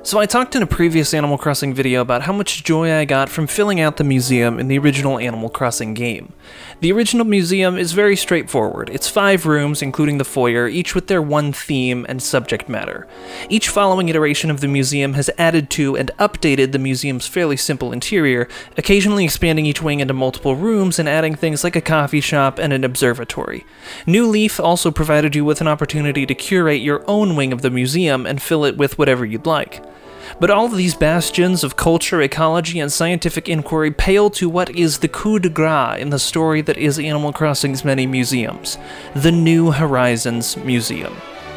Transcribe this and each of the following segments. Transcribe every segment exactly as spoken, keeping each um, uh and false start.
So I talked in a previous Animal Crossing video about how much joy I got from filling out the museum in the original Animal Crossing game. The original museum is very straightforward. It's five rooms, including the foyer, each with their one theme and subject matter. Each following iteration of the museum has added to and updated the museum's fairly simple interior, occasionally expanding each wing into multiple rooms and adding things like a coffee shop and an observatory. New Leaf also provided you with an opportunity to curate your own wing of the museum and fill it with whatever you'd like. But all of these bastions of culture, ecology, and scientific inquiry pale to what is the coup de grace in the story that is Animal Crossing's many museums, the New Horizons Museum.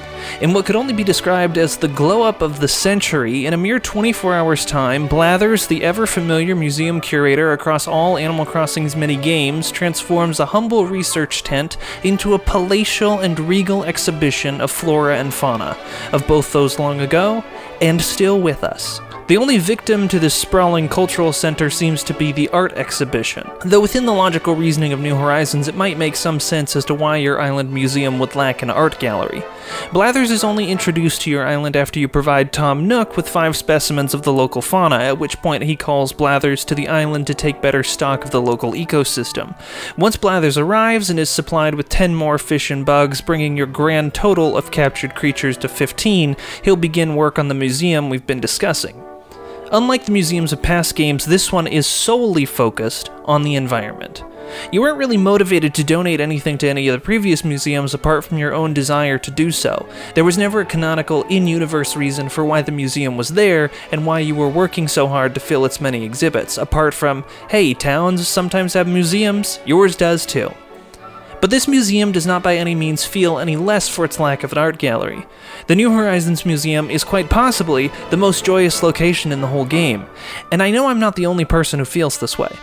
In what could only be described as the glow-up of the century, in a mere twenty-four hours' time, Blathers, the ever-familiar museum curator across all Animal Crossing's many games, transforms a humble research tent into a palatial and regal exhibition of flora and fauna, of both those long ago and still with us. The only victim to this sprawling cultural center seems to be the art exhibition, though within the logical reasoning of New Horizons it might make some sense as to why your island museum would lack an art gallery. Blathers is only introduced to your island after you provide Tom Nook with five specimens of the local fauna, at which point he calls Blathers to the island to take better stock of the local ecosystem. Once Blathers arrives and is supplied with ten more fish and bugs, bringing your grand total of captured creatures to fifteen, he'll begin work on the museum we've been discussing. Unlike the museums of past games, this one is solely focused on the environment. You weren't really motivated to donate anything to any of the previous museums apart from your own desire to do so. There was never a canonical in-universe reason for why the museum was there and why you were working so hard to fill its many exhibits, apart from, hey, towns sometimes have museums, yours does too. But this museum does not by any means feel any less for its lack of an art gallery. The New Horizons Museum is quite possibly the most joyous location in the whole game, and I know I'm not the only person who feels this way.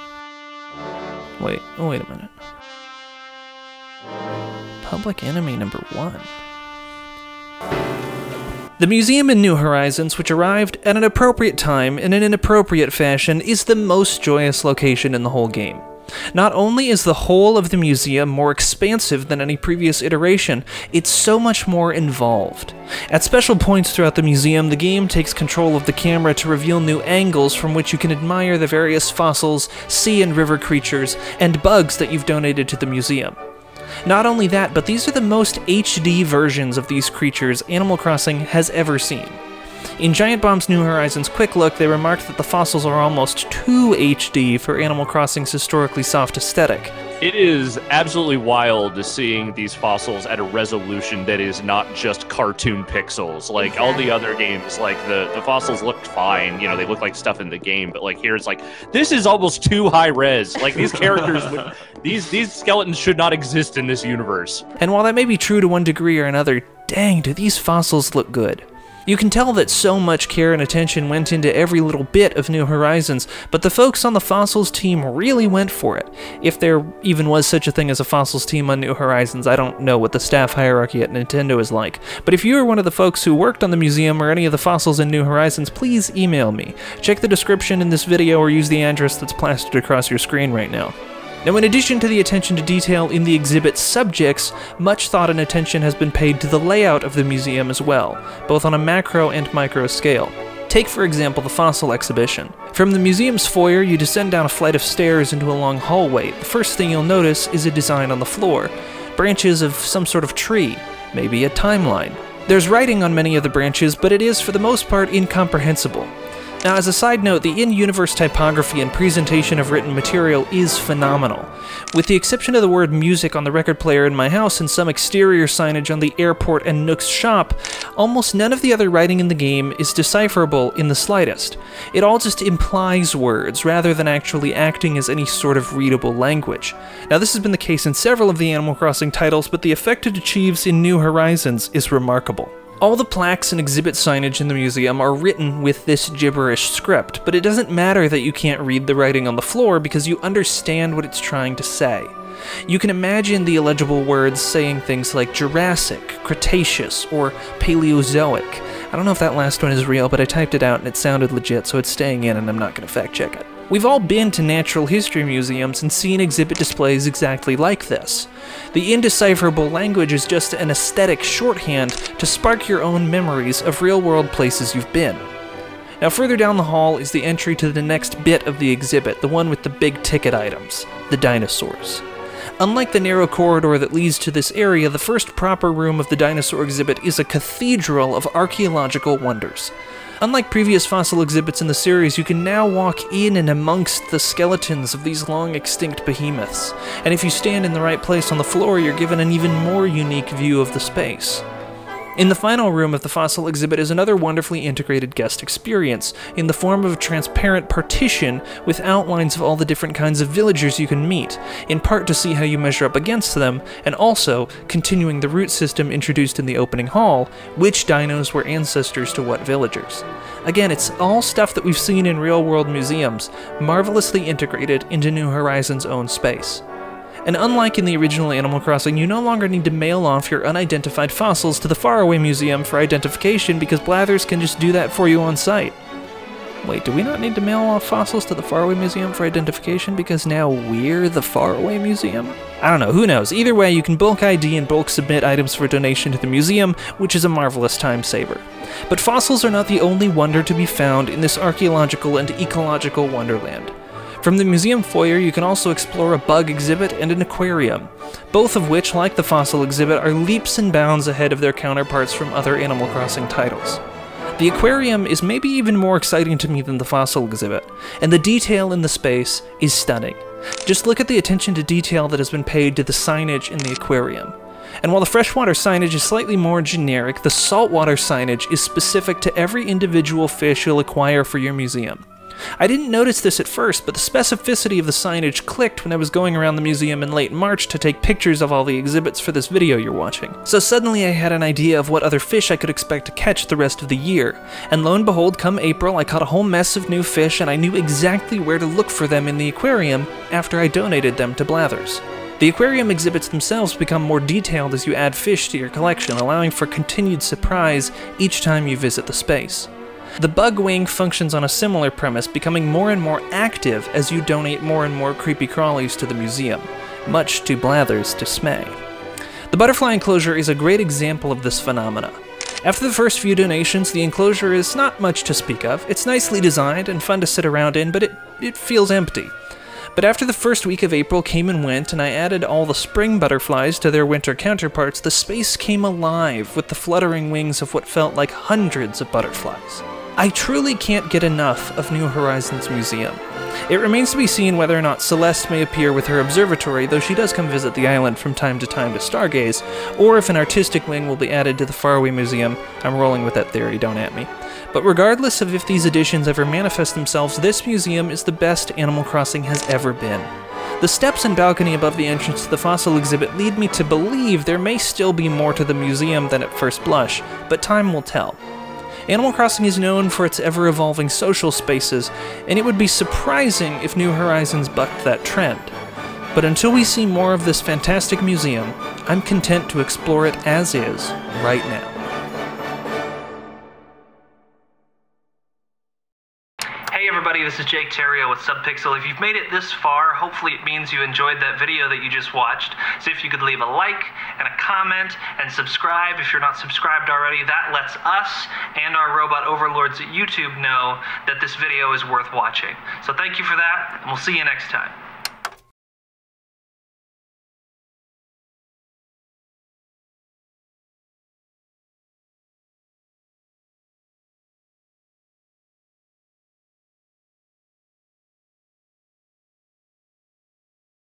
Wait, oh wait a minute. Public enemy number one. The museum in New Horizons, which arrived at an appropriate time in an inappropriate fashion, is the most joyous location in the whole game. Not only is the whole of the museum more expansive than any previous iteration, it's so much more involved. At special points throughout the museum, the game takes control of the camera to reveal new angles from which you can admire the various fossils, sea and river creatures, and bugs that you've donated to the museum. Not only that, but these are the most H D versions of these creatures Animal Crossing has ever seen. In Giant Bomb's New Horizons Quick Look, they remarked that the fossils are almost too H D for Animal Crossing's historically soft aesthetic. It is absolutely wild to seeing these fossils at a resolution that is not just cartoon pixels. Like all the other games, like the, the fossils looked fine, you know, they look like stuff in the game, but like here it's like, this is almost too high res. Like these characters, would, these, these skeletons should not exist in this universe. And while that may be true to one degree or another, dang, do these fossils look good. You can tell that so much care and attention went into every little bit of New Horizons, but the folks on the Fossils team really went for it. If there even was such a thing as a Fossils team on New Horizons, I don't know what the staff hierarchy at Nintendo is like. But if you are one of the folks who worked on the museum or any of the fossils in New Horizons, please email me. Check the description in this video or use the address that's plastered across your screen right now. Now, in addition to the attention to detail in the exhibit's subjects, much thought and attention has been paid to the layout of the museum as well, both on a macro and micro scale. Take, for example, the fossil exhibition. From the museum's foyer, you descend down a flight of stairs into a long hallway. The first thing you'll notice is a design on the floor. Branches of some sort of tree, maybe a timeline. There's writing on many of the branches, but it is, for the most part, incomprehensible. Now, as a side note, the in-universe typography and presentation of written material is phenomenal. With the exception of the word music on the record player in my house and some exterior signage on the airport and Nook's shop, almost none of the other writing in the game is decipherable in the slightest. It all just implies words, rather than actually acting as any sort of readable language. Now, this has been the case in several of the Animal Crossing titles, but the effect it achieves in New Horizons is remarkable. All the plaques and exhibit signage in the museum are written with this gibberish script, but it doesn't matter that you can't read the writing on the floor because you understand what it's trying to say. You can imagine the illegible words saying things like Jurassic, Cretaceous, or Paleozoic. I don't know if that last one is real, but I typed it out and it sounded legit, so it's staying in and I'm not going to fact check it. We've all been to natural history museums and seen exhibit displays exactly like this. The indecipherable language is just an aesthetic shorthand to spark your own memories of real-world places you've been. Now further down the hall is the entry to the next bit of the exhibit, the one with the big ticket items, the dinosaurs. Unlike the narrow corridor that leads to this area, the first proper room of the dinosaur exhibit is a cathedral of archaeological wonders. Unlike previous fossil exhibits in the series, you can now walk in and amongst the skeletons of these long-extinct behemoths, and if you stand in the right place on the floor, you're given an even more unique view of the space. In the final room of the fossil exhibit is another wonderfully integrated guest experience, in the form of a transparent partition with outlines of all the different kinds of villagers you can meet, in part to see how you measure up against them, and also, continuing the route system introduced in the opening hall, which dinos were ancestors to what villagers. Again, it's all stuff that we've seen in real-world museums, marvelously integrated into New Horizons' own space. And unlike in the original Animal Crossing, you no longer need to mail off your unidentified fossils to the Faraway Museum for identification because Blathers can just do that for you on site. Wait, do we not need to mail off fossils to the Faraway Museum for identification because now we're the Faraway Museum? I don't know, who knows. Either way, you can bulk I D and bulk submit items for donation to the museum, which is a marvelous time saver. But fossils are not the only wonder to be found in this archaeological and ecological wonderland. From the museum foyer, you can also explore a bug exhibit and an aquarium, both of which, like the fossil exhibit, are leaps and bounds ahead of their counterparts from other Animal Crossing titles. The aquarium is maybe even more exciting to me than the fossil exhibit, and the detail in the space is stunning. Just look at the attention to detail that has been paid to the signage in the aquarium. And while the freshwater signage is slightly more generic, the saltwater signage is specific to every individual fish you'll acquire for your museum. I didn't notice this at first, but the specificity of the signage clicked when I was going around the museum in late March to take pictures of all the exhibits for this video you're watching. So suddenly I had an idea of what other fish I could expect to catch the rest of the year, and lo and behold, come April, I caught a whole mess of new fish and I knew exactly where to look for them in the aquarium after I donated them to Blathers. The aquarium exhibits themselves become more detailed as you add fish to your collection, allowing for continued surprise each time you visit the space. The bug wing functions on a similar premise, becoming more and more active as you donate more and more creepy crawlies to the museum, much to Blathers' dismay. The butterfly enclosure is a great example of this phenomena. After the first few donations, the enclosure is not much to speak of. It's nicely designed and fun to sit around in, but it, it feels empty. But after the first week of April came and went, and I added all the spring butterflies to their winter counterparts, the space came alive with the fluttering wings of what felt like hundreds of butterflies. I truly can't get enough of New Horizons Museum. It remains to be seen whether or not Celeste may appear with her observatory, though she does come visit the island from time to time to stargaze, or if an artistic wing will be added to the Faraway Museum. I'm rolling with that theory, don't at me. But regardless of if these additions ever manifest themselves, this museum is the best Animal Crossing has ever been. The steps and balcony above the entrance to the fossil exhibit lead me to believe there may still be more to the museum than at first blush, but time will tell. Animal Crossing is known for its ever-evolving social spaces, and it would be surprising if New Horizons bucked that trend. But until we see more of this fantastic museum, I'm content to explore it as is, right now. Hey everybody, this is Jake Terrio with Subpixel. If you've made it this far, hopefully it means you enjoyed that video that you just watched. So if you could leave a like and a comment and subscribe if you're not subscribed already, that lets us and our robot overlords at YouTube know that this video is worth watching. So thank you for that, and we'll see you next time.